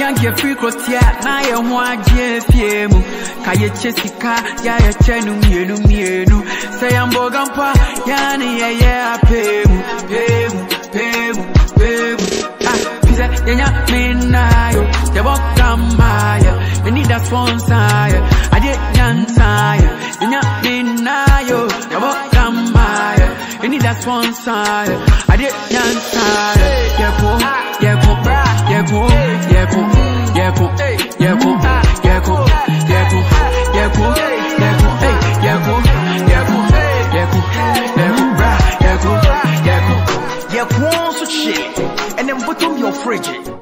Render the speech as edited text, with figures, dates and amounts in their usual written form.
can't get free clothes yet. Now you want JFM. Kaya Chessica, ya chenu mienu. Say I'm bogampa, yani ya pemu. Pisa, yanya minayo, ya bogamaya. We need a sponsor, I did yansaya. Yanya minayo, ya bogamaya. We need a sponsor, I did yansaya. Shit, and then put on your fridge.